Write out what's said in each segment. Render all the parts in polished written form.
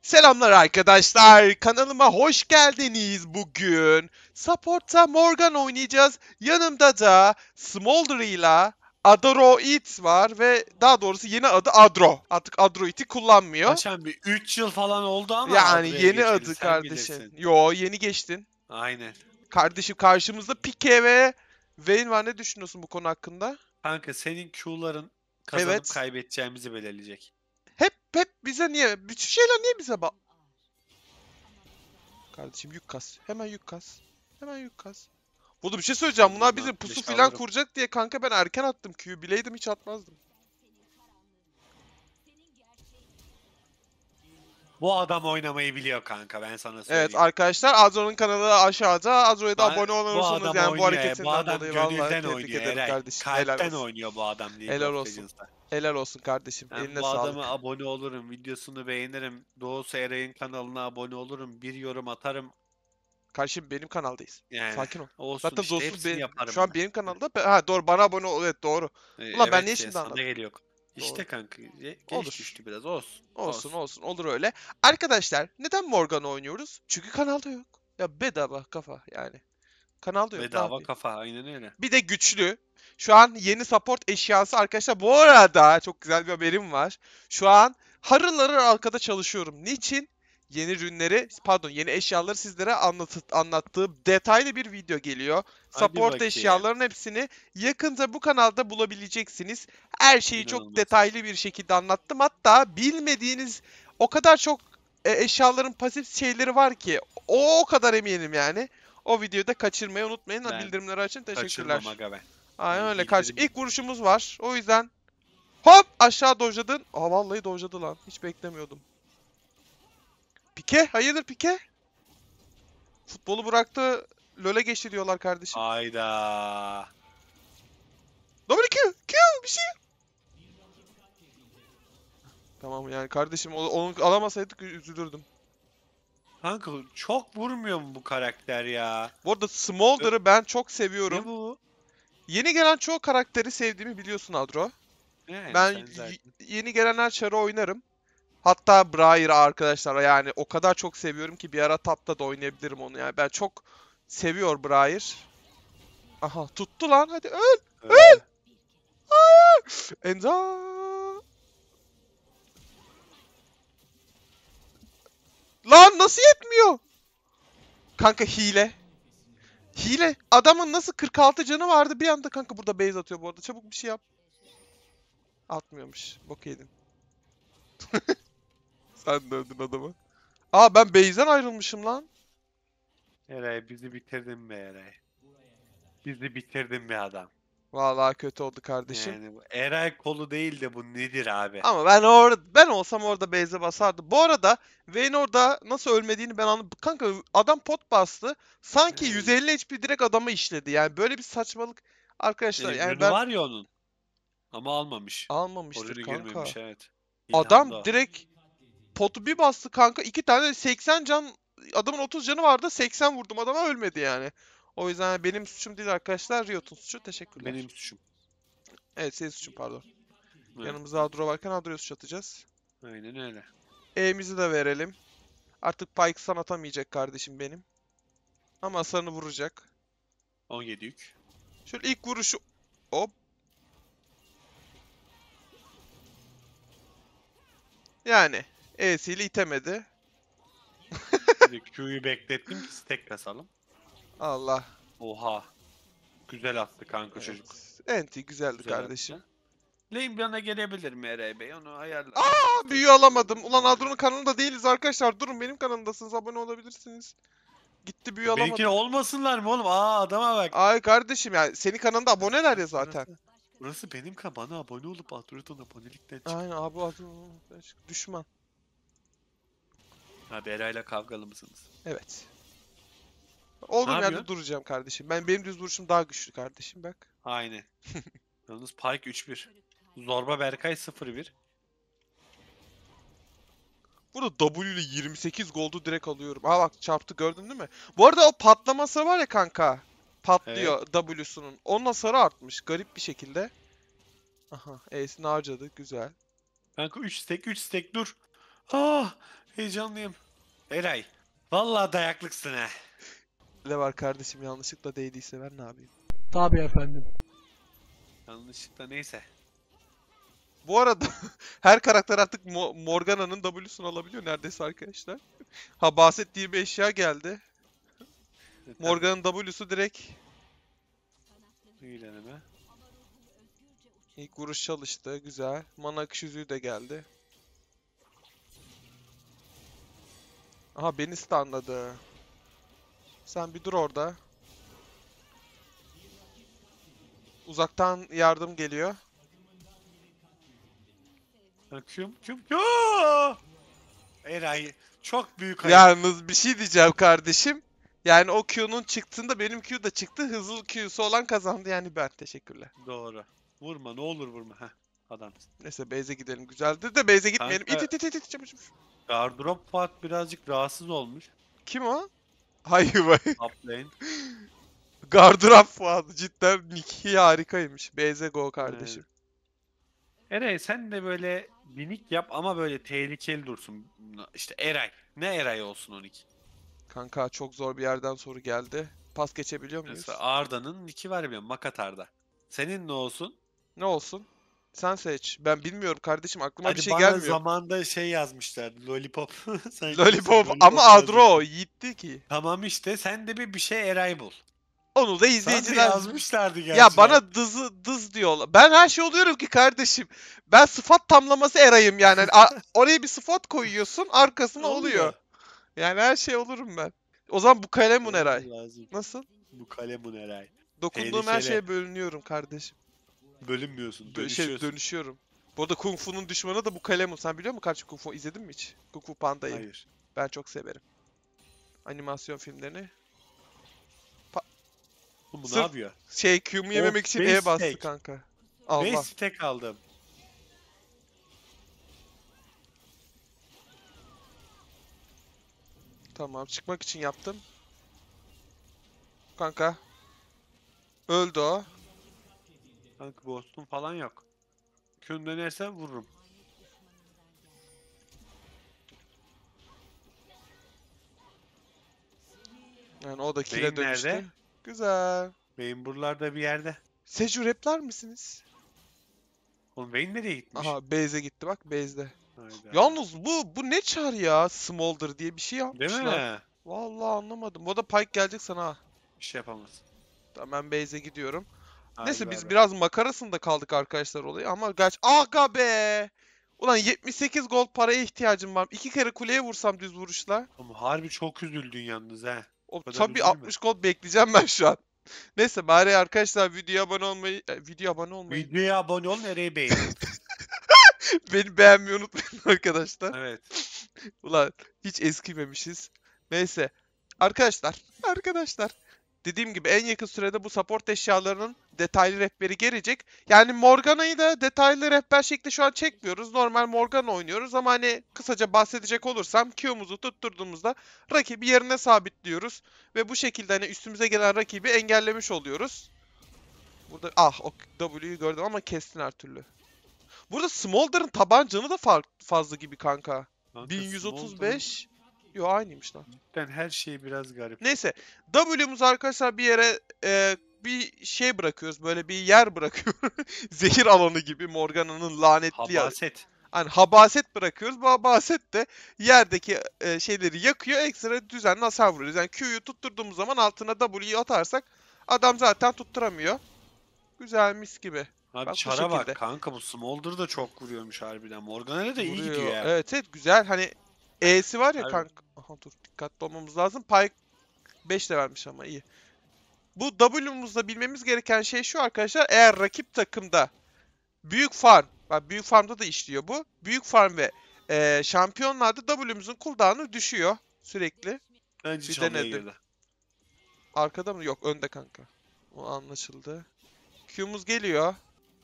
Selamlar arkadaşlar. Kanalıma hoş geldiniz bugün. Support'ta Morgan oynayacağız. Yanımda da Smolder'ıyla Adroit var ve daha doğrusu yeni adı Adro. Artık Adroit'i kullanmıyor. Paşam bir 3 yıl falan oldu ama Yani Adro'ya yeni geçeli adı sen kardeşim. bilirsin. Yo, yeni geçtin. Aynen. Kardeşim karşımızda Pique ve Vayne var. Ne düşünüyorsun bu konu hakkında? Kanka senin Q'ların kazanıp Evet. kaybedeceğimizi belirleyecek. Hep bize niye? Bütün şeyler niye bize bak? Kardeşim yük kas. Hemen yük kas. Hemen yük kas. Burada bir şey söyleyeceğim. Ben Bunlar buradan bizim pusu flash filan alırım. kuracak diye kanka ben erken attım Q'yu. Bileydim hiç atmazdım. Bu adam oynamayı biliyor kanka, ben sana Evet söyleyeyim. arkadaşlar, Azro'nun kanalı aşağıda. Azro'ya da abone Bu olursanız adam yani bu oynuyor. Bu hareketinden adam dolayı vallahi gönülden tebrik oynuyor ederim Eray. kardeşim. Helal Kalpten olsun. oynuyor bu adam League Helal of olsun. Legends'ta. Helal olsun kardeşim. Ben Eline bu adama sağlık. abone olurum. Videosunu beğenirim. Doğusu Eray'ın kanalına abone olurum. Bir yorum atarım. Kardeşim benim kanaldayız. Yani Sakin ol. olsun Zaten işte, dostuz hepsini şu yaparım an ben. benim kanalda. Ha doğru, bana abone ol. Evet doğru. Ulan ben niye Evet, şimdi sana anladım? geliyor. Doğru. İşte kanka geç Olur. düştü biraz, olsun. Olsun Olsun. olsun olur öyle. Arkadaşlar neden Morgan oynuyoruz? Çünkü kanalda yok. Ya bedava kafa yani. Kanalda yok, ne Bedava yapayım? kafa, aynen öyle. Bir de güçlü. Şu an yeni support eşyası arkadaşlar. Bu arada çok güzel bir haberim var. Şu an harıl harıl arkada çalışıyorum. Niçin? Yeni ürünleri, pardon yeni eşyaları sizlere anlattığım detaylı bir video geliyor. Hadi Support bakayım. eşyaların hepsini yakında bu kanalda bulabileceksiniz. Her şeyi çok İnanılmaz. detaylı bir şekilde anlattım. Hatta bilmediğiniz o kadar çok eşyaların pasif şeyleri var ki o kadar eminim yani. O videoyu da kaçırmayı unutmayın. Ben Bildirimleri açın. kaçırmam Teşekkürler. aga ben. Aynen Ben öyle karşı. bildirim. İlk vuruşumuz var. O yüzden hop aşağı dojladın. Aa vallahi dojladı lan. Hiç beklemiyordum. Pike? Hayırdır Pike? Futbolu bıraktı. LoL'e geçti diyorlar kardeşim. Ayda. W Q bir şey. Tamam yani kardeşim onu alamasaydık üzülürdüm. Kanka çok vurmuyor mu bu karakter ya? Bu arada Smolder'ı ben çok seviyorum. Ne bu? Yeni gelen çoğu karakteri sevdiğimi biliyorsun Adro. Yani Ben sen zaten. yeni gelen her çarı oynarım. Hatta Briar'ı arkadaşlar yani o kadar çok seviyorum ki bir ara tapta da oynayabilirim onu yani. Ben çok seviyor Briar. Aha tuttu lan, hadi öl. Öldü. Enza. Lan nasıl yetmiyor? Kanka hile. Hile. Adamın nasıl 46 canı vardı bir anda kanka burada base atıyor bu arada. Çabuk bir şey yap. Atmıyormuş. Bok yedin. Sen dövdün adamı. Aa ben base'den ayrılmışım lan. Eray bizi bitirdin be Eray. Bizi bitirdin be adam. Vallahi kötü oldu kardeşim. Yani bu Eray kolu değil de bu nedir abi? Ama ben olsam orada base'e basardım. Bu arada Vayne orada nasıl ölmediğini ben anladım. Kanka adam pot bastı. Sanki Yani 150 HP direkt adamı işledi. Yani böyle bir saçmalık arkadaşlar. Yani ürünü ben var ya onun. Ama almamış. almamıştır Ürünü kanka. girmemiş, evet. İlhan Adam da. direkt potu bir bastı kanka. İki tane 80 can, adamın 30 canı vardı. 80 vurdum adama, ölmedi yani. O yüzden benim suçum değil arkadaşlar. Riot'un suçu. Teşekkürler. Benim suçum. Evet senin suçun, pardon. Evet. Yanımızda Adro varken Adro'ya suç atacağız. Aynen öyle. E'mizi de verelim. Artık Pyke sana atamayacak kardeşim benim. Ama hasarını vuracak. 17 yük. Şöyle ilk vuruşu... Hop. Yani. E'siyle itemedi. Bir de Q'yu beklettim ki stack kasalım. Allah. Oha. Güzel attı kanka çocuk. Evet. Enti güzeldi Güzel kardeşim. attı. Lane bana gelebilir mi Eray Bey? Onu ayarla. Aa, büyü alamadım. Ulan Adro'nun kanalında değiliz arkadaşlar. Durun, benim kanalımdasınız. Abone olabilirsiniz. Gitti, büyü Benimkine alamadım. olmasınlar mı oğlum? Aa, adama bak. Ay kardeşim ya, senin kanalında aboneler ya zaten. Burası benim kan. Bana abone olup Adro'dan abonelikten çık. Aynen abi, düşman. Abi Eray'la kavgalı mısınız? Evet. Ne Olduğum yerde yapıyorsun? duracağım kardeşim. Benim düz vuruşum daha güçlü kardeşim bak. Aynen. Yalnız Pyke 3-1. Zorba Berkay 0-1. Burada W ile 28 gold'u direkt alıyorum. Aa bak çarptı, gördün değil mi? Bu arada o patlaması var ya kanka. Evet. Patlıyor W'sunun. Onun hasarı artmış garip bir şekilde. Aha E'sini harcadı, güzel. Kanka 3 stack dur. Ah! Heyecanlıyım. Eray. Vallahi dayaklıksın ha. Ne var kardeşim, yanlışlıkla değdiyse ben ne yapayım? Tabii efendim. Yanlışlıkla neyse. Bu arada her karakter artık Morgana'nın W'sunu alabiliyor neredeyse arkadaşlar. Ha, Baset diye bir eşya geldi. Tabii. Morgan'ın W'su direkt İyi deneme. ilk vuruş çalıştı. Güzel. Mana akış yüzüğü de geldi. Aha, beni stunladı. Sen bir dur orada. Uzaktan yardım geliyor. Küm. Eray çok büyük ayıp. Yalnız bir şey diyeceğim kardeşim. Yani o Q'nun çıktığında benim Q da çıktı. Hızlı Q'su olan kazandı, yani ben. Teşekkürler. Doğru. Vurma ne olur vurma. Heh. Adam. Neyse base'e gidelim. Güzeldir de base'e gitmeyelim. Kanka- İt. Çabuk. Gardırop Fuat birazcık rahatsız olmuş. Kim o? Hayır bak. Top lane. Gardırop Fuat. Cidden Nick'i harikaymış. Base'e go kardeşim. Eray sen de böyle minik yap ama böyle tehlikeli dursun. İşte Eray. Ne Eray olsun 12. Kanka çok zor bir yerden soru geldi. Pas geçebiliyor muyuz? Mesela Arda'nın niki var biliyorum. Makatar'da. Senin ne olsun? Ne olsun? Sen seç. Ben bilmiyorum kardeşim. Aklıma Hadi bir şey bana gelmiyor. zamanda şey yazmışlar. Lollipop. Sen Lollipop kimsin? ama yazmışlar. Adro yiğitti ki. Tamam işte sen de bir şey Eray bul. Onu da Sana da izleyiciler... yazmışlardı gerçi. Ya bana dız diyorlar. Ben her şey oluyorum ki kardeşim. Ben sıfat tamlaması erayım yani. Hani oraya bir sıfat koyuyorsun, arkasına oluyor. Yani her şey olurum ben. O zaman bu kalemun eray. Lazım. Nasıl? Bu kalemun Eray. Dokunduğum her Tehlikeli. şeye bölünüyorum kardeşim. Bölünmüyorsun. Dönüşüyorsun. Dönüşüyorum. Bu arada Kung Fu'nun düşmanı da bu kalemun. Sen biliyor musun kardeşim, Kung Fu izledin mi hiç? Kung Fu Panda'yı. Hayır. Ben çok severim. Animasyon filmlerini. Bu Sırf ne yapıyor? Q'mu yememek için beş E bastı stack. kanka. 5 Allah. stack aldım. Tamam, çıkmak için yaptım. Kanka. Öldü o. Kanka ghost'um falan yok. Kün dönerse vururum. Yani o da kill'e Beyin dönüştü. nerede? Güzel. Beyin buralarda bir yerde. Seju repler misiniz? Oğlum Beyin nereye gitmiş? Aha, base'e gitti bak, base'de. Hayda. Yalnız bu ne çar ya? Smolder diye bir şey Değil yapmışlar. mi? Vallahi anlamadım. Bu da Pike gelecek sana ha. Bir şey yapamaz. Tamam, ben base'e gidiyorum. Hadi Neyse bay biz bay. biraz makarasında kaldık arkadaşlar olayı ama Aga be! Ulan 78 gold paraya ihtiyacım var. 2 kere kuleye vursam düz vuruşla. Ama harbi çok üzüldün yalnız ha. O kadar tabii üzülme. 60 gold bekleyeceğim ben şu an. Neyse bari arkadaşlar videoya abone olmayı, Videoya abone ol nereye beğenin. beni beğenmeyi unutmayın arkadaşlar. Evet. Ulan hiç eskimemişiz. Neyse. Arkadaşlar. Dediğim gibi en yakın sürede bu support eşyalarının detaylı rehberi gelecek. Yani Morgana'yı da detaylı rehber şekli şu an çekmiyoruz. Normal Morgana oynuyoruz ama hani kısaca bahsedecek olursam Q'muzu tutturduğumuzda rakibi yerine sabitliyoruz. Ve bu şekilde hani üstümüze gelen rakibi engellemiş oluyoruz. Burada o W'yu gördüm ama kestin her türlü. Burada Smolder'ın taban canı da fazla gibi kanka. Kanka, 1135. Yo, aynıymış lan. Smolder'ın her şey biraz garip. Neyse. W'muz arkadaşlar bir yere bir şey bırakıyoruz. Böyle bir yer bırakıyoruz. Zehir alanı gibi Morgana'nın lanetli yer. Habaset. Hani habaset bırakıyoruz. Bu habaset de yerdeki şeyleri yakıyor. Ekstra düzenli hasar vuruyoruz. Yani Q'yu tutturduğumuz zaman altına W'yu atarsak adam zaten tutturamıyor. Güzel, mis gibi. Abi Bak bu çara şekilde. bak kanka bu Smolder da çok vuruyormuş harbiden. Morgana da iyi Vuruyor. gidiyor ya. Evet güzel. Hani E'si var ya Abi- kanka. Aha dur, dikkatli olmamız lazım. Pike 5 de vermiş ama iyi. Bu W'muzda bilmemiz gereken şey şu arkadaşlar. Eğer rakip takımda büyük farm, bak büyük farmda da işliyor bu. Büyük farm ve şampiyonlarda W'muzun cooldown'u düşüyor sürekli. Bence Bir çalıya denedim. girdi. Arkada mı? Yok, önde kanka. O anlaşıldı. Q'muz geliyor.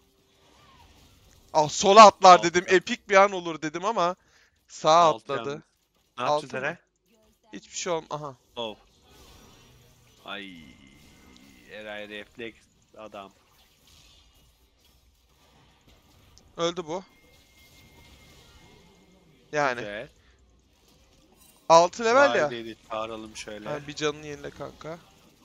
Sola atlar dedim. Altta. Epik bir an olur dedim ama sağa Altı atladı. yalnız. Ne Altı yapacağız mı? Eray? Hiçbir şey olmaz. Aha. Oh. Ay. Eray refleks adam. Öldü bu. Yani. Güzel. 6 level ya. Valideyi çağıralım şöyle. Ha, bir canını yenile kanka.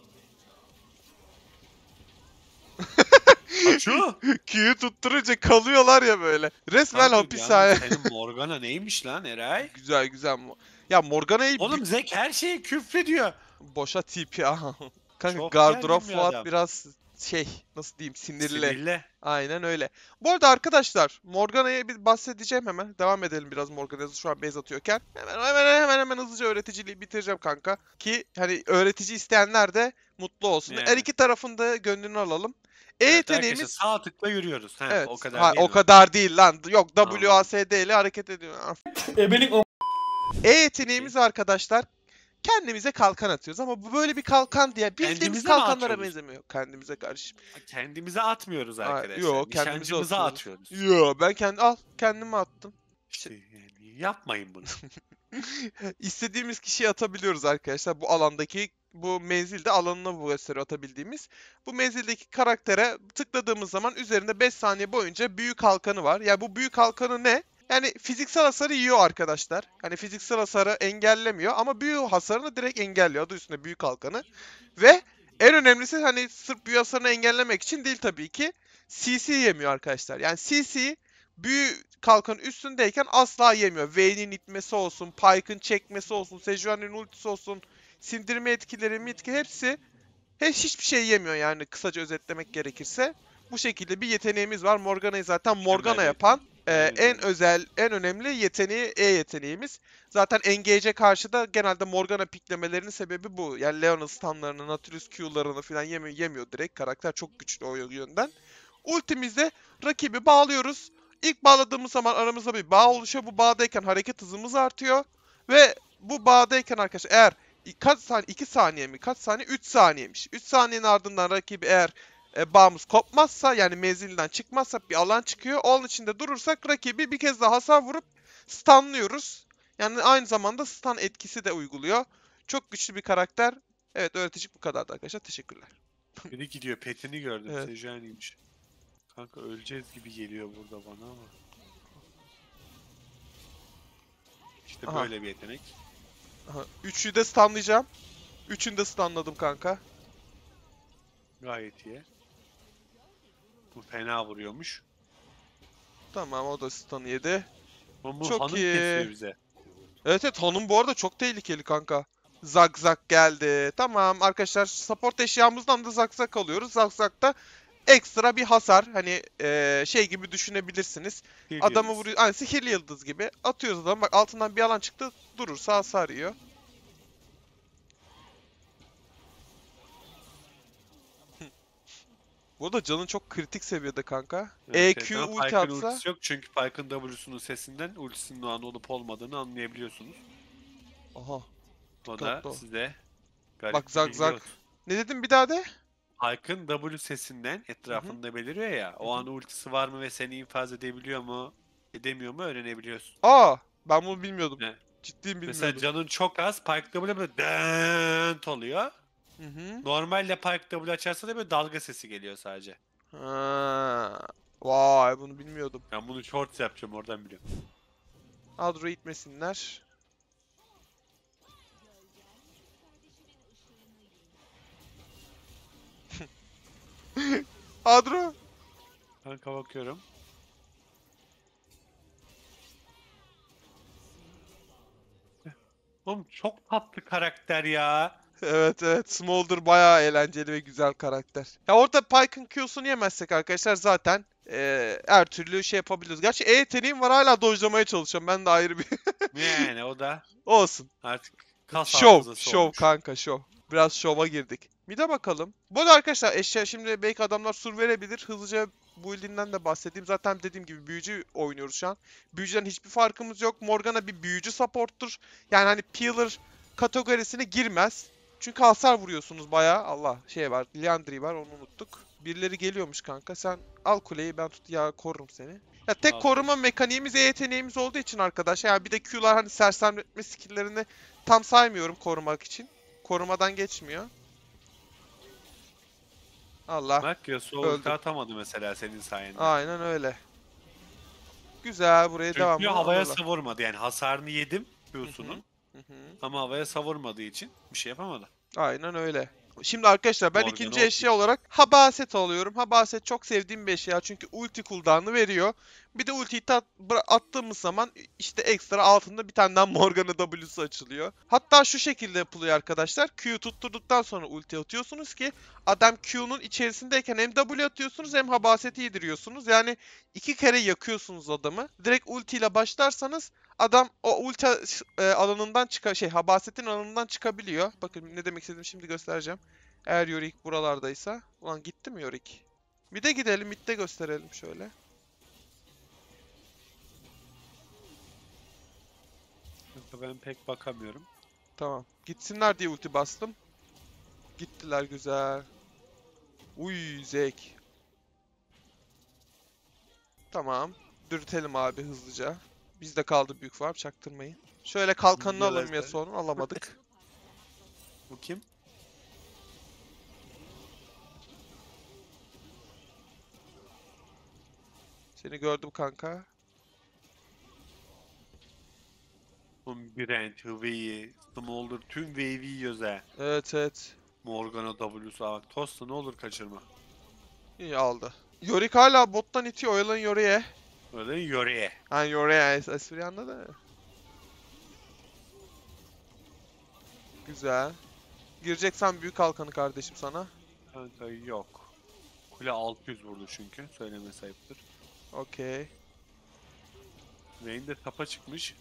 Açu! Q'yu tutturunca kalıyorlar ya böyle. Resmen Kanka hapishane. yalnız senin Morgana neymiş lan Eray? Güzel güzel. Ya Morgana'yı Oğlum Zek her şeye küfrediyor. boşa TP aha. Kanka Çok Gardura gergin bir Fuat adam. biraz şey nasıl diyeyim sinirli. Sinirli. Aynen öyle. Bu arada arkadaşlar Morgana'ya bir bahsedeceğim hemen. Devam edelim biraz Morgana'ya şu an base atıyorken. Hemen hızlıca öğreticiliği bitireceğim kanka. Ki hani öğretici isteyenler de mutlu olsun. Her Yani. iki tarafın da gönlünü alalım. E Evet arkadaşlar yeteneğimiz sağ tıkla yürüyoruz. Heh, evet. o kadar Ha, değil o mi? kadar değil lan. Yok Tamam. WASD ile hareket ediyor. E yeteneğimiz arkadaşlar kendimize kalkan atıyoruz ama bu böyle bir kalkan diye bildiğimiz Kendimize mi kalkanlara atıyoruz? benzemiyor kendimize karşı. Kendimize atmıyoruz arkadaşlar. Yo kendimize Nişancımıza atıyoruz. atıyoruz. Yo ben kendime attım. İşte yani yapmayın bunu. İstediğimiz kişiye atabiliyoruz arkadaşlar. Bu alandaki bu menzilde alanına bu gösteri atabildiğimiz. Bu menzildeki karaktere tıkladığımız zaman üzerinde 5 saniye boyunca büyük halkanı var. Yani bu büyük halkanı ne? Yani fiziksel hasarı yiyor arkadaşlar. Hani fiziksel hasarı engellemiyor ama büyük hasarını direkt engelliyor. Adı üstünde büyük halkanı. Ve en önemlisi hani sırf büyü hasarını engellemek için değil tabii ki. CC yemiyor arkadaşlar. Yani CC büyü kalkanın üstündeyken asla yemiyor. Vayne'in itmesi olsun, Pyke'ın çekmesi olsun, Sejuani'nin ultisi olsun, sindirme etkileri, mitki hepsi hiçbir şey yemiyor yani kısaca özetlemek gerekirse. Bu şekilde bir yeteneğimiz var. Morgana'yı zaten Morgana Mükemmel yapan Evet, en evet. özel, en önemli yeteneği E yeteneğimiz. Zaten Engage'e karşı da genelde Morgana piklemelerinin sebebi bu. Yani Leon'un stunlarını, Nautilus Q'larını falan yemiyor direkt. Karakter çok güçlü o yönden. Ultimizde rakibi bağlıyoruz. İlk bağladığımız zaman aramızda bir bağ oluşuyor. Bu bağdayken hareket hızımız artıyor. Ve bu bağdayken arkadaşlar eğer kaç saniye 2 saniye mi kaç saniye 3 saniyemiş. 3 saniyenin ardından rakibi eğer bağımız kopmazsa yani menzilden çıkmazsa bir alan çıkıyor. Onun içinde durursak rakibi bir kez daha hasar vurup stunlıyoruz. Yani aynı zamanda stun etkisi de uyguluyor. Çok güçlü bir karakter. Evet öğretecik bu kadardı arkadaşlar. Teşekkürler. Biri gidiyor petini gördüm. Evet. Sejuani'ymiş. Kanka öleceğiz gibi geliyor burada bana ama. İşte Aha. böyle bir yetenek. Aha. Üçü de stunlayacağım. Üçünü de stunladım kanka. Gayet iyi. Bu fena vuruyormuş. Tamam o da stun yedi. Ama bu Çok hanım iyi. kesiyor bize. Evet hanım bu arada çok tehlikeli kanka. Zak zak geldi. Tamam arkadaşlar support eşyamızdan da zak zak alıyoruz. Zak zak da ekstra bir hasar. Hani şey gibi düşünebilirsiniz. Bir Adamı yıldız. vuruyor. Hani sihirli yıldız gibi. Atıyoruz adamı. Bak altından bir alan çıktı. Durursa hasar yiyor. Bu arada canın çok kritik seviyede kanka. Evet, evet. EQ Ama ulti Pyke'ın atsa. ultisi yok çünkü Pyke'ın W'sunun sesinden ultisinin o an olup olmadığını anlayabiliyorsunuz. Aha. O da Dikkatli ol. size garip Bak bir zak bilgi zak. olsun. Ne dedim bir daha de? Pyke'ın W sesinden Hı hı. etrafında beliriyor ya. O Hı hı. an ultisi var mı ve seni infaz edebiliyor mu, edemiyor mu öğrenebiliyorsun. Aa, ben bunu bilmiyordum. Ne? Ciddiyim Mesela bilmiyordum. canın çok az, Pyke W böyle dent oluyor. Hı hı. Normalde Pyke W açarsa da böyle dalga sesi geliyor sadece. Ha. Vay bunu bilmiyordum. Ben bunu shorts yapacağım oradan biliyorum. Adro itmesinler. Adro. Kanka bakıyorum. Oğlum çok tatlı karakter ya. Evet evet Smolder bayağı eğlenceli ve güzel karakter. Ya orada Pyke'ın Q'sunu yemezsek arkadaşlar zaten her türlü şey yapabiliriz. Gerçi E yeteneğim var hala dojlamaya çalışıyorum. Ben de ayrı bir Yani o da olsun. artık kas Şov, hafızası şov olmuş. kanka şov. Biraz şova girdik. Mide bakalım. Bu arada arkadaşlar eşya şimdi belki adamlar sur verebilir. Hızlıca bu ildiğinden de bahsedeyim. Zaten dediğim gibi büyücü oynuyoruz şu an. Büyücüden hiçbir farkımız yok. Morgana bir büyücü support'tur. Yani hani Peeler kategorisine girmez. Çünkü hasar vuruyorsunuz bayağı. Allah şey var. Liandry var onu unuttuk. Birileri geliyormuş kanka. Sen al kuleyi ben tut ya korurum seni. Ya tek Al koruma mekaniğimiz yeteneğimiz olduğu için arkadaş. Yani bir de Q'lar hani sersemletme skill'lerini tam saymıyorum korumak için. Korumadan geçmiyor. Allah. Bak Yasuo ulti Öldüm. atamadı mesela senin sayende. Aynen öyle. Güzel buraya Çünkü devamlı havaya alırlar. savurmadı yani hasarını yedim Hı hı. Q'sunun. Hı hı. Ama havaya savurmadığı için bir şey yapamadı. Aynen öyle. Şimdi arkadaşlar ben Morgan'ı ikinci okey. eşya olarak Habaset alıyorum. Habaset çok sevdiğim bir eşya çünkü ulti cooldown'ı veriyor. Bir de ultiyi attığımız zaman işte ekstra altında bir tane daha Morgana W'su açılıyor. Hatta şu şekilde yapılıyor arkadaşlar. Q'yu tutturduktan sonra ulti atıyorsunuz ki adam Q'nun içerisindeyken hem W atıyorsunuz hem Habaset'i yediriyorsunuz. Yani iki kere yakıyorsunuz adamı. Direkt ultiyle başlarsanız adam o ulti alanından Habaset'in alanından çıkabiliyor. Bakın ne demek istediğimi şimdi göstereceğim. Eğer Yorick buralardaysa. Ulan gitti mi Yorick? Mid'e gidelim, mid'de gösterelim şöyle. Ben pek bakamıyorum. Tamam. Gitsinler diye ulti bastım. Gittiler güzel. Uy Zek. Tamam. Dürtelim abi hızlıca. Bizde kaldı büyük farm çaktırmayın. Şöyle kalkanını alalım ya Yemezler. sonra alamadık. Bu kim? Seni gördüm kanka. Brand, Hıveyi, Smolder tüm wave'i yiyoruz ha. Evet evet. Morgana W'su bak. Tosta ne olur kaçırma. İyi aldı. Yorick hala bottan itiyor. Oyalan Yorick'e. Öyle yöreye. Ha Yorick'e espri anladı. Güzel. Gireceksen büyük kalkanı kardeşim sana. Kanka yok. Kule 600 vurdu çünkü. Söyleme sayıptır. Okey. Vayne de tapa çıkmış.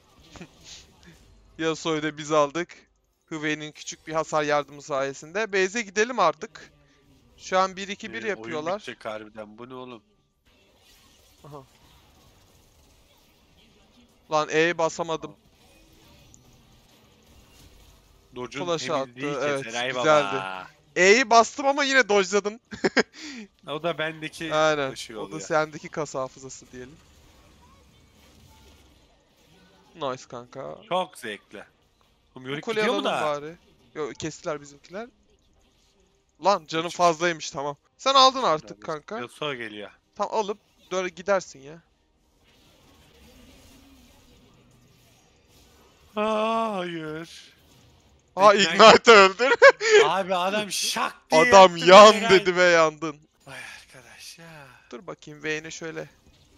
Yasuo'yu da biz aldık. Hüvey'nin küçük bir hasar yardımı sayesinde. Base'e gidelim artık. Şu an 1-2-1 Oyun yapıyorlar. bitecek harbiden. Bu ne oğlum? Aha. Lan E'ye basamadım. Dodge'un Flash'ı temizliği attı. Evet, keser. Ay güzeldi. baba. E'yi bastım ama yine dodge'ladın. O da bendeki Aynen. şey O da oluyor. sendeki kas hafızası diyelim. Nice kanka. Çok zevkli. Oğlum Bu Yorick kuleyi gidiyor mu alalım da? bari. Yo, kestiler bizimkiler. Lan canım Hiç- fazlaymış tamam. Sen aldın artık kanka. Yasuo geliyor. Tam alıp gidersin ya. Hayır. Aa Ignite. Ignite öldür. Abi adam şak diye Adam yaptı yan beni, dedi ve yandın. Vay arkadaş ya. Dur bakayım Vayne'e şöyle.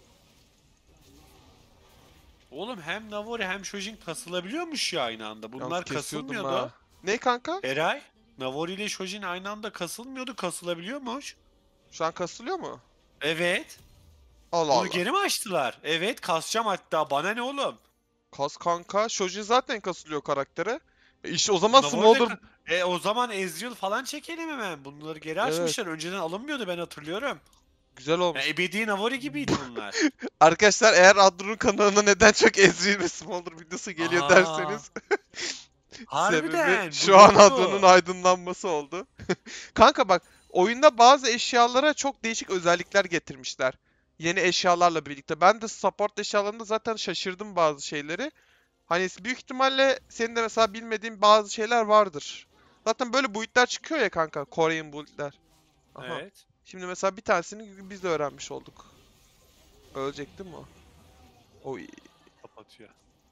Oğlum hem Navori hem Shojin kasılabiliyormuş ya aynı anda. Yalnız Bunlar kesiyordum kasılmıyordu. ha. Ne kanka? Eray, Navori ile Shojin aynı anda kasılmıyordu. Kasılabiliyormuş. Şu an kasılıyor mu? Evet. Allah Bunu Allah. geri mi açtılar? Evet, kasacağım hatta. Bana ne oğlum? Kas kanka. Shoji zaten kasılıyor karaktere. İşte o zaman Navori de Smolder... O zaman Ezreal falan çekelim hemen. Bunları geri Evet. açmışlar. Önceden alınmıyordu, ben hatırlıyorum. Güzel Ya, olmuş. ebedi Navori gibiydi bunlar. Arkadaşlar eğer Adro'nun kanalına neden çok Ezreal ve Smolder videosu geliyor Aa, derseniz harbiden. sebebi Bu şu an yoktu. Adro'nun aydınlanması oldu. Kanka bak oyunda bazı eşyalara çok değişik özellikler getirmişler. Yeni eşyalarla birlikte. Ben de support eşyalarında zaten şaşırdım bazı şeyleri. Hani büyük ihtimalle senin de mesela bilmediğin bazı şeyler vardır. Zaten böyle build'ler çıkıyor ya kanka. Korean build'ler. Aha. Evet. Şimdi mesela bir tanesini biz de öğrenmiş olduk. Ölecek değil mi o? Oy. Kapatıyor.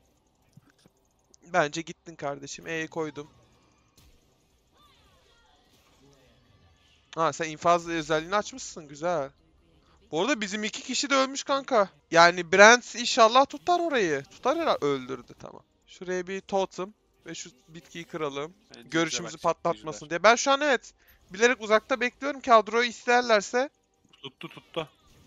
Bence gittin kardeşim. E'yi koydum. Ha sen infaz özelliğini açmışsın. Güzel. Bu arada bizim iki kişi de ölmüş kanka. Yani Brent inşallah tutar orayı. Tutar herhalde. Öldürdü tamam. Şuraya bir totem ve şu bitkiyi kıralım. Bence Görüşümüzü güzel bak, patlatmasın güzel. diye. Ben şu an evet bilerek uzakta bekliyorum ki Adro'yu isterlerse. Tuttu.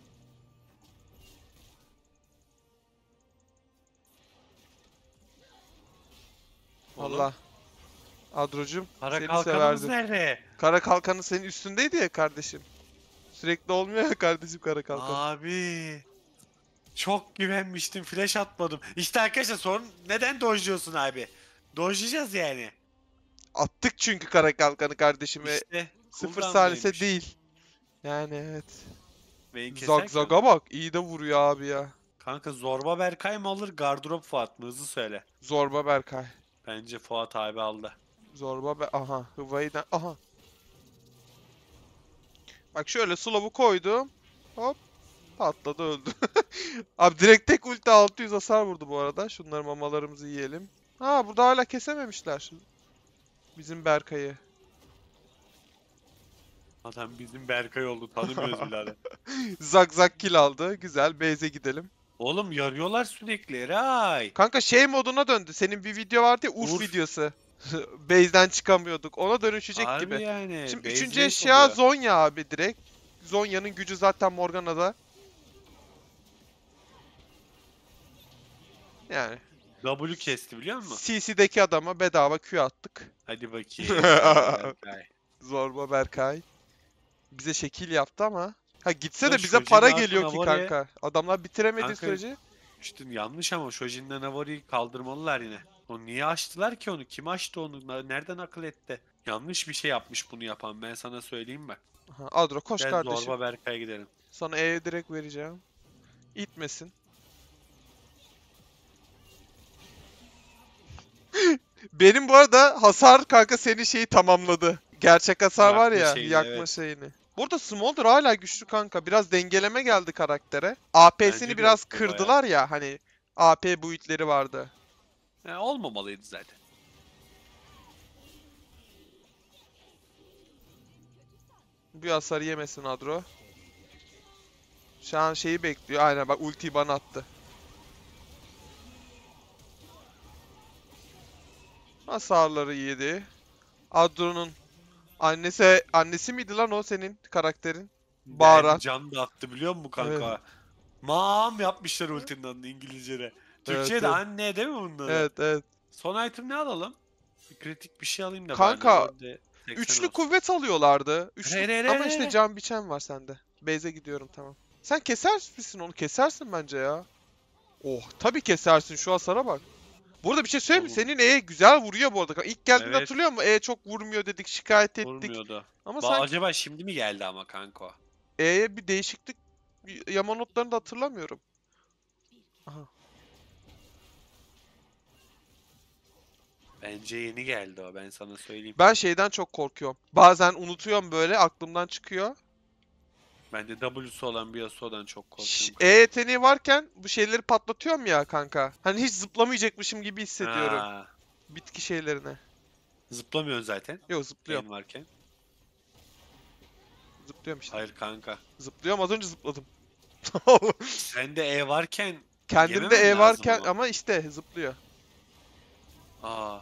Oğlum, Allah. Adro'cum Kara seni kalkanımız severdim. nerede? Kara kalkanın senin üstündeydi ya kardeşim. Sürekli olmuyor ya kardeşim kara kalkan. Abi. Çok güvenmiştim. Flash atmadım. İşte arkadaşlar sorun neden dojluyorsun abi? Dojlayacağız yani. Attık çünkü kara kalkanı kardeşim ve İşte. sıfır cooldown'daymış. salise değil. Yani evet. Vayne Zag keserken. Zag'a bak iyi de vuruyor abi ya. Kanka Zorba Berkay mı alır, Gardırop Fuat mı? Hızlı söyle. Zorba Berkay. Bence Fuat abi aldı. Aha Hıvay'dan aha. Bak şöyle slow'u koydum. Hop patladı öldü. Abi direkt tek ulti 600 hasar vurdu bu arada. Şunları mamalarımızı yiyelim. Ha, burada hala kesememişler. Bizim Berkay'ı. Adam bizim Berkay oldu. Tanımıyoruz birader. Zak zak kill aldı. Güzel. Base'e gidelim. Oğlum yarıyorlar sürekli Eray. Kanka şey moduna döndü. Senin bir video vardı ya, Urf Urf. videosu. Base'den çıkamıyorduk. Ona dönüşecek Harbi gibi. yani. Şimdi base üçüncü race eşya oluyor. Zonya abi direkt. Zonya'nın gücü zaten Morgana'da. Yani W kesti biliyor musun? CC'deki adama bedava Q attık. Hadi bakayım. Zorba Berkay. Zorba Berkay. Bize şekil yaptı ama. Ha, gitse Da de bize Shojin'le para Akın geliyor ki Navori'ye- kanka. Adamlar bitiremediği Kanka- sürece. İşte yanlış ama Shojin'le Navori'yi kaldırmalılar yine. O niye açtılar ki onu? Kim açtı onu? Nereden akıl etti? Yanlış bir şey yapmış bunu yapan. Ben sana söyleyeyim bak. Aha, Adro koş Gel kardeşim. Zorba Berkay'a gidelim. Sana E direkt vereceğim. İtmesin. Benim bu arada hasar kanka senin şeyi tamamladı. Gerçek hasar var Yakma ya, şeyini, yakma evet. şeyini. Burada Smolder hala güçlü kanka. Biraz dengeleme geldi karaktere. AP'sini Bence de biraz oldu bayağı. kırdılar ya, hani AP build'leri vardı. Olmamalıydı zaten. Bu hasarı yemesin Adro. Şu an şeyi bekliyor. Aynen bak, ultiyi bana attı. Hasarları yedi. Adro'nun annesi miydi lan o senin karakterin? Bağıran. Can da attı biliyor musun kanka? Mam yapmışlar ultinin adını İngilizce'de. Türkçe'de evet. anne değil mi bunun adı? Evet evet. Son item ne alalım? Bir kritik bir şey alayım da Kanka, bari Navo'da 80 Üçlü olsun. kuvvet alıyorlardı. Üçlü... Re, re, re, Ama re, işte re. can biçen var sende. Base'e gidiyorum, tamam. Sen keser misin onu? Kesersin bence ya. Oh, tabii kesersin, şu hasara bak. Burada bir şey söyleyeyim mi? Oğlum. Senin E güzel vuruyor bu arada. İlk geldiğinde Evet. hatırlıyor musun? E çok vurmuyor dedik, şikayet ettik. Vurmuyordu. Ama sanki Acaba şimdi mi geldi ama kanka? E'ye bir değişiklik, yama notlarını da hatırlamıyorum. Aha. Bence yeni geldi o, ben sana söyleyeyim. Ben şeyden çok korkuyorum. Bazen unutuyorum, böyle aklımdan çıkıyor. Ben de W'su olan bir Yasuo'dan çok korkuyorum. E yeteneği varken bu şeyleri patlatıyorum ya kanka. Hani hiç zıplamayacakmışım gibi hissediyorum. Ha, Bitki şeylerine. zıplamıyorsun zaten. Yok, zıplıyorum. En varken. Zıplıyorum işte. Hayır kanka. Zıplıyorum, az önce zıpladım. Sende E varken Kendimde yememen E lazım varken ama. ama işte zıplıyor. Aa.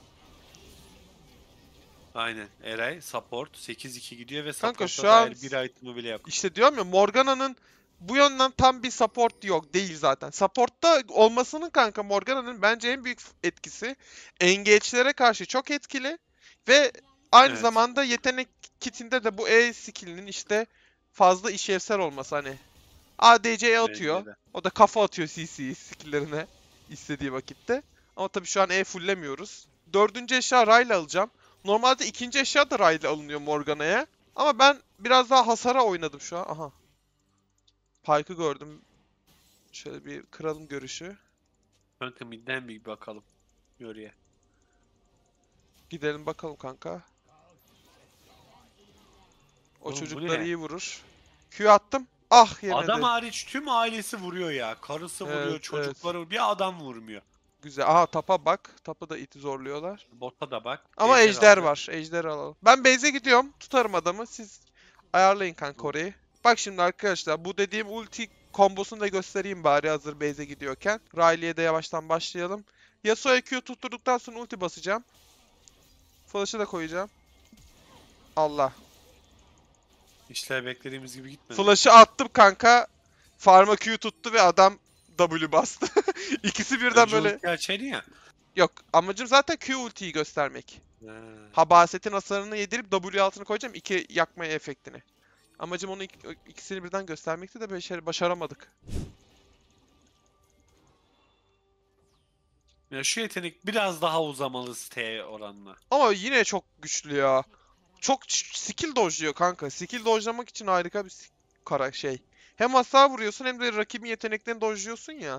Aynen. Eray support 8-2 gidiyor ve Kanka, support'a şu an dair bir item'ı bile yok. İşte diyorum ya, Morgana'nın bu yönden tam bir support yok, değil zaten. Support'ta olmasının kanka, Morgana'nın bence en büyük etkisi engage'lere karşı çok etkili ve aynı Evet. zamanda yetenek kitinde de bu E skill'inin işte fazla işlevsel olması, hani ADC'ye atıyor. Bence de. O da kafa atıyor CC skill'lerine istediği vakitte. Ama tabii şu an E fulllemiyoruz. Dördüncü eşya Ray'la alacağım. Normalde ikinci eşya da Ray'la alınıyor Morgana'ya. Ama ben biraz daha hasara oynadım şu an. Aha. Pyke'ı gördüm. Şöyle bir kıralım görüşü. Kanka midden bir bakalım. Yoruya. Gidelim bakalım kanka. O Oğlum bu çocuklar ne? iyi vurur. Q attım. Ah, yemedi. Adam hariç tüm ailesi vuruyor ya. Karısı vuruyor, Evet, çocukları vuruyor. Bir adam vurmuyor. Güzel. Aha, tapa bak. Tapa da iti zorluyorlar. Bota da bak. Ama ejder aldı. var. Ejder alalım. Ben base'e gidiyorum. Tutarım adamı. Siz ayarlayın kanka orayı. Bak şimdi arkadaşlar, bu dediğim ulti kombosunu da göstereyim bari hazır base'e gidiyorken. Riley'e de yavaştan başlayalım. Yasuo'ya Q tutturduktan sonra ulti basacağım. Flash'ı da koyacağım. Allah. İşler beklediğimiz gibi gitmedi. Flash'ı attım kanka. Farm'a Q tuttu ve adam W bastı. İkisi birden Önce böyle... ulti açaydın ya. Yok, amacım zaten Q ultiyi göstermek. Ha. Habaset'in hasarını yedirip W altını koyacağım, iki yakma efektini. Amacım onu ikisini birden göstermekti de başaramadık. Ya şu yetenek biraz daha uzamalı T oranla. Ama yine çok güçlü ya. Çok skill dodge'luyor kanka. Skill dodge'lamak için harika bir kara şey. Hem hasar vuruyorsun hem de rakibin yeteneklerini dodge'luyorsun ya.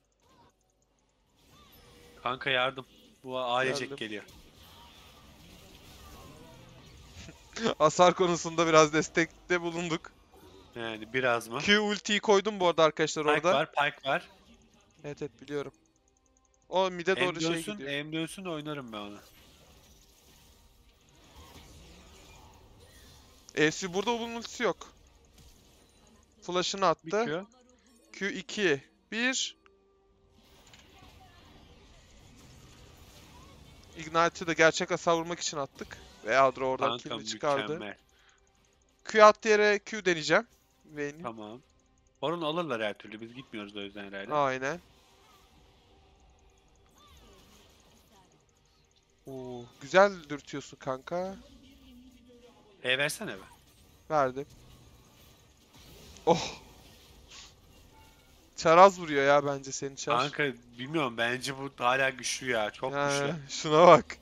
Kanka yardım. Bu ailecek Geldim. geliyor. Hasar konusunda biraz destekte bulunduk. Yani biraz mı? Q ultiyi koydum bu arada arkadaşlar Pike orada. var, Pike var. Evet evet, biliyorum. O mid'e Hem doğru şey dönsün, gidiyor. hem dönsün oynarım ben onu. E'si burada, bunun ultisi yok. Flash'ını attı. Bitiyor. Q2. 1. Ignite'ı da gerçek hasar vurmak için attık. Ve Adro oradan Kanka kill'ini çıkardı. mükemmel. Q attı yere Q deneyeceğim. Vayne'in. Tamam. Orun alırlar her türlü. Biz gitmiyoruz o yüzden herhalde. Aynen. Oo, güzel dürtüyorsun kanka. Versene be. Verdim. Oh. Çaraz vuruyor ya bence senin çar. Kanka bilmiyorum, bence bu hala güçlü ya. Çok Ha, güçlü. şuna bak.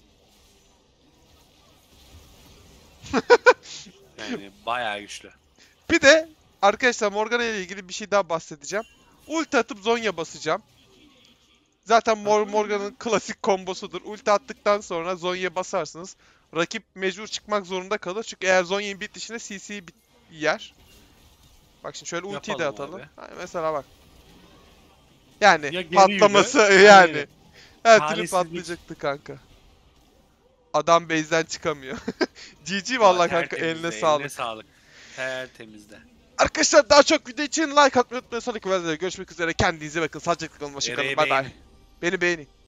Yani bayağı güçlü. Bir de arkadaşlar Morgana ile ilgili bir şey daha bahsedeceğim. Ulti atıp Zonya basacağım. Zaten Morgana'nın klasik kombosudur. Ulti attıktan sonra Zonya'ya basarsınız. Rakip mecbur çıkmak zorunda kalır. Çünkü eğer Zonya'nın bitişinde CC'yi yer. Bak şimdi şöyle ultiyi de Yapalım atalım. abi. Ha, mesela bak. Yani Ya geri patlaması yürü, yani. aynen. Her türlü Talihsizlik. patlayacaktı kanka. Adam base'den çıkamıyor. GG Valla vallahi kanka, tertemizde, eline sağlık. sağlık. Tertemizde. Arkadaşlar daha çok video için like atmayı unutmayın. Sonraki videoda görüşmek üzere. Kendinize bakın. Sağlıcakla kalın. Hoşça kalın. Ereği Bay bay. beğenin. Beni beğenin.